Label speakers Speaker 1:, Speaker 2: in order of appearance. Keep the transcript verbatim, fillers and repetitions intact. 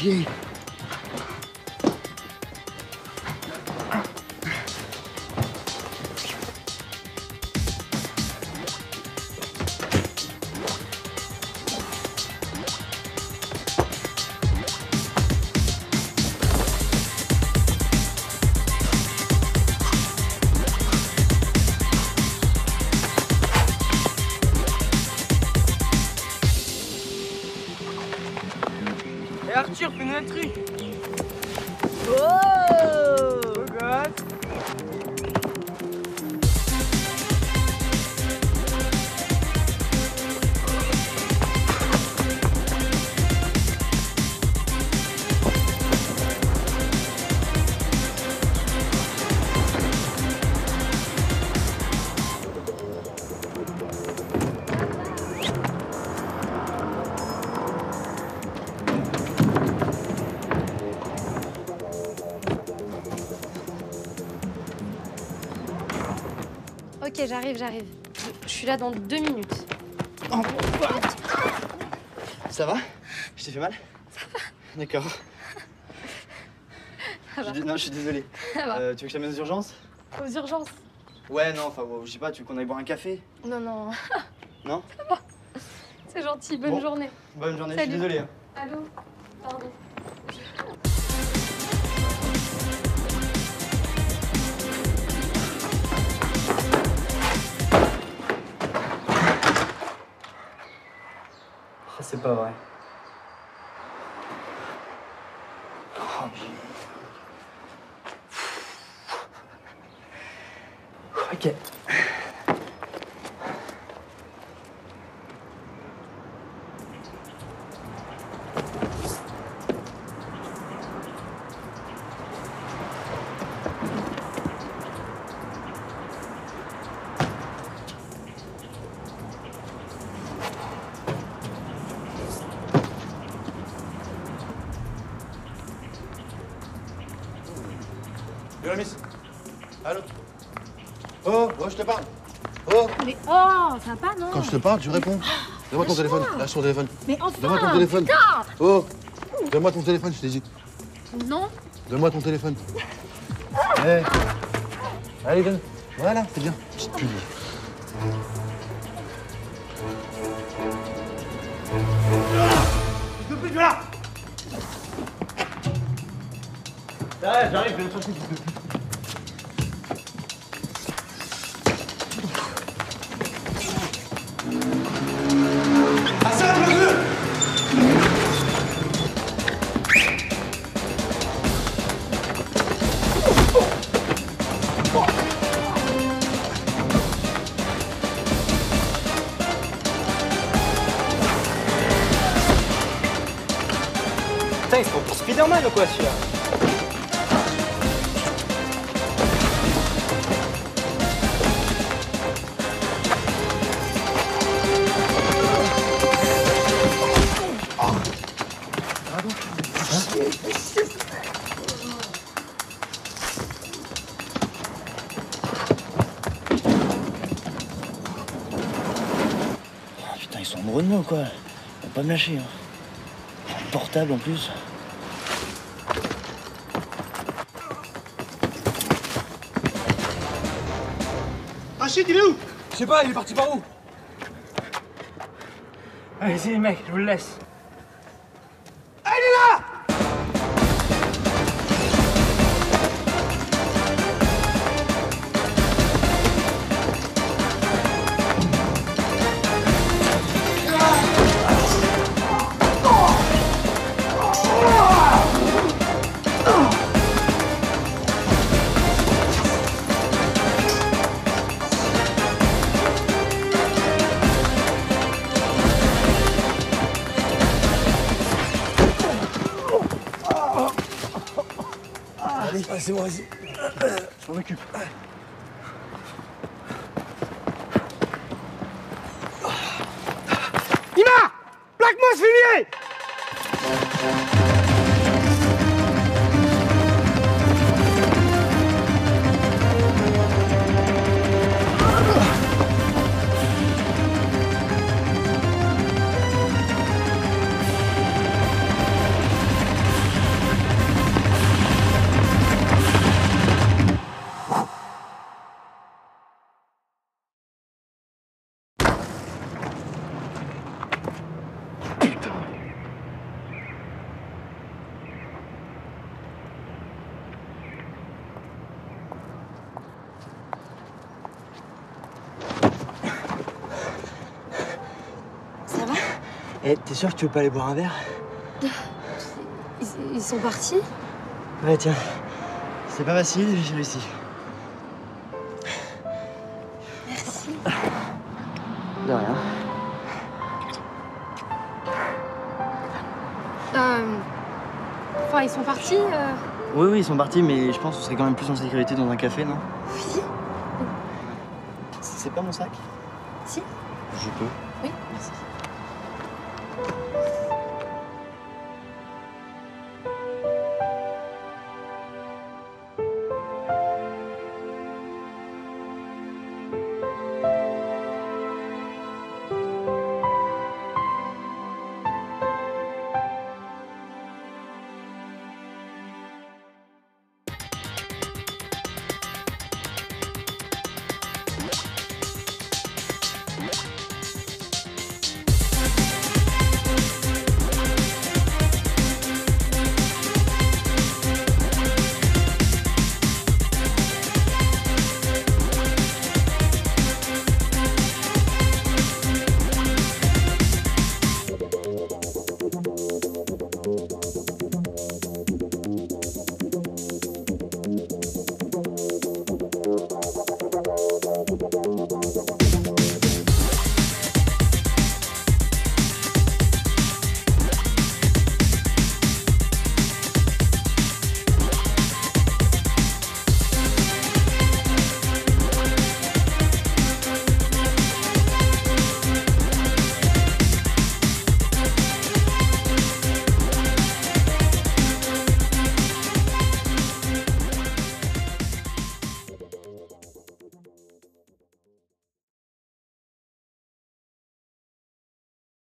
Speaker 1: chier.
Speaker 2: Et Arthur, fais-nous un truc.
Speaker 3: Oh,
Speaker 2: Beau gosse.
Speaker 4: Ok, j'arrive, j'arrive. Je suis là dans deux minutes.
Speaker 1: Oh. Ça va? Je t'ai fait mal?
Speaker 4: Ça va.
Speaker 1: D'accord.
Speaker 4: Ça va.
Speaker 1: Je, non, je suis désolé.
Speaker 4: Ça va.
Speaker 1: Euh, tu veux que je t'amène aux urgences?
Speaker 4: Aux urgences?
Speaker 1: Ouais, non, enfin, je sais pas, tu veux qu'on aille boire un café?
Speaker 4: Non, non.
Speaker 1: Non?
Speaker 4: Ça va. C'est gentil, bonne
Speaker 1: bon.
Speaker 4: journée.
Speaker 1: Bonne journée,
Speaker 4: Salut.
Speaker 1: je suis désolé. Hein.
Speaker 4: Allô? Pardon.
Speaker 1: Oh, c'est pas vrai. Oh, ok.
Speaker 5: Bérénice. Allô. Oh, oh, je te parle. Oh.
Speaker 3: Mais oh, ça va pas, non?
Speaker 5: Quand je te parle, tu réponds. Donne-moi ton téléphone. Lâche ton téléphone.
Speaker 3: Mais enfin.
Speaker 5: Donne-moi ton téléphone.
Speaker 3: Putain.
Speaker 5: Oh. Donne-moi ton téléphone, je t'ai dit.
Speaker 3: Non.
Speaker 5: Donne-moi ton téléphone. Hey. Allez, donne. Voilà, c'est bien. Petite pulie.
Speaker 2: Je peux plus de là. Ouais, j'arrive, je vais le chercher un petit peu.
Speaker 5: Hassan, bloque-le.
Speaker 2: Putain, il se prend pour Spider-Man ou quoi, celui-là?
Speaker 6: Oh, putain, ils sont amoureux de moi ou quoi? Ils vont pas me lâcher, hein. Portable en plus.
Speaker 2: Rachid, il est où? Je sais pas, il est parti par où? Allez-y, mec, je vous le laisse. Ah, il est là!
Speaker 5: Allez, c'est bon, vas-y.
Speaker 2: Je m'en occupe. Ima! Plaque-moi ce fumier!
Speaker 6: Eh, t'es sûr que tu veux pas aller boire un verre?
Speaker 4: Ils, ils sont partis?
Speaker 6: Ouais, tiens. C'est pas facile, j'ai réussi.
Speaker 4: Merci.
Speaker 6: De rien.
Speaker 4: Euh... Enfin, ils sont partis euh...
Speaker 6: Oui, oui, ils sont partis, mais je pense qu'on serait quand même plus en sécurité dans un café, non?
Speaker 4: Oui.
Speaker 6: C'est pas mon sac?
Speaker 4: Si.
Speaker 6: Je peux.
Speaker 4: Oui.
Speaker 6: Merci.